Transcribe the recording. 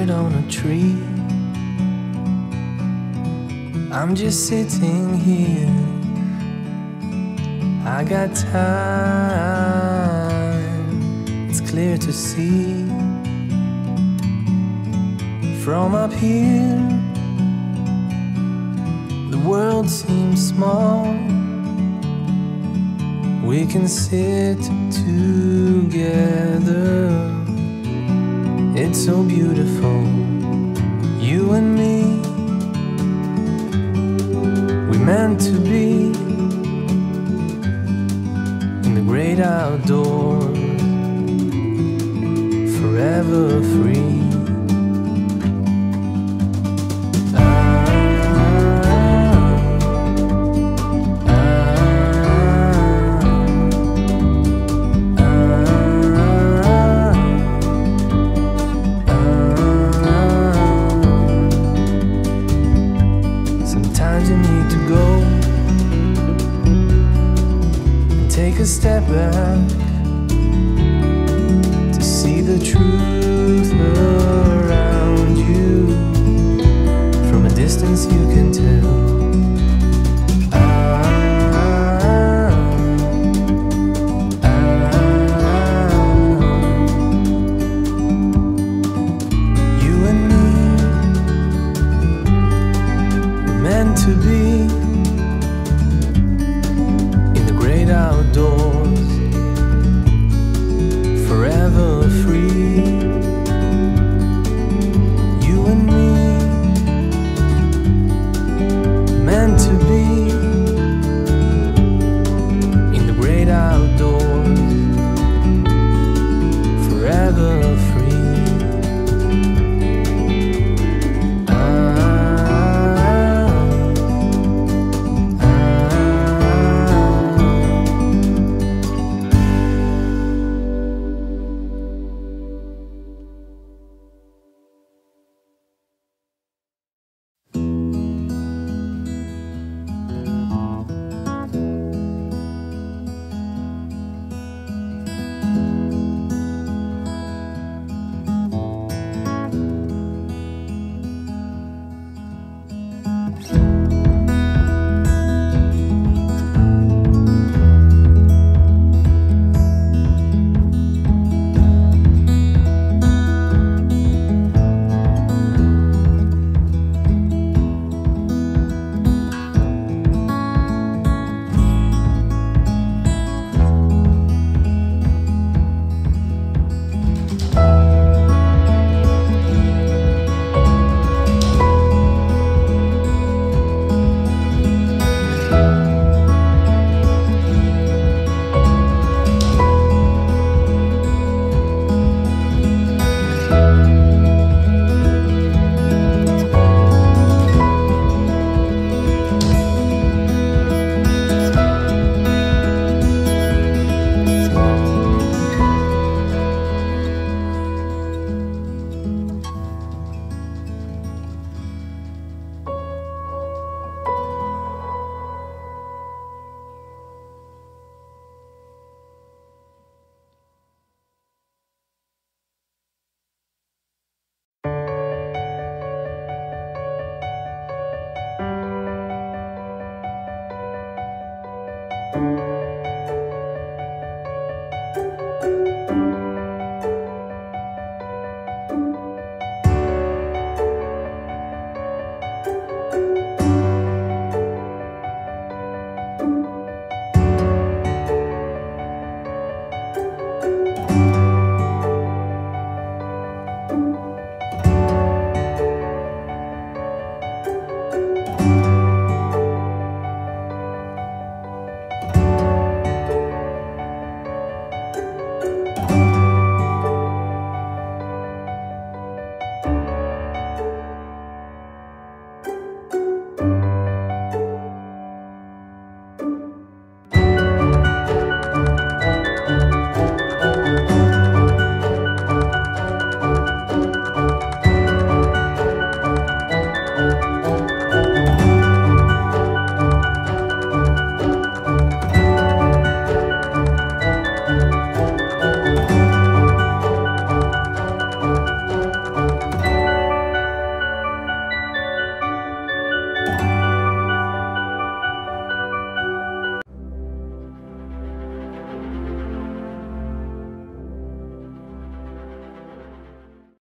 portrait on a tree. I'm just sitting here, I got time, it's clear to see. From up here, the world seems small. We can sit together, it's so beautiful, you and me. We meant to be in the great outdoors, forever free. Sometimes you need to go and take a step back to see the truth around you. From a distance you can tell. You and me, we're meant to be in the great outdoors, forever free. You and me, meant to be in the great outdoors, forever free.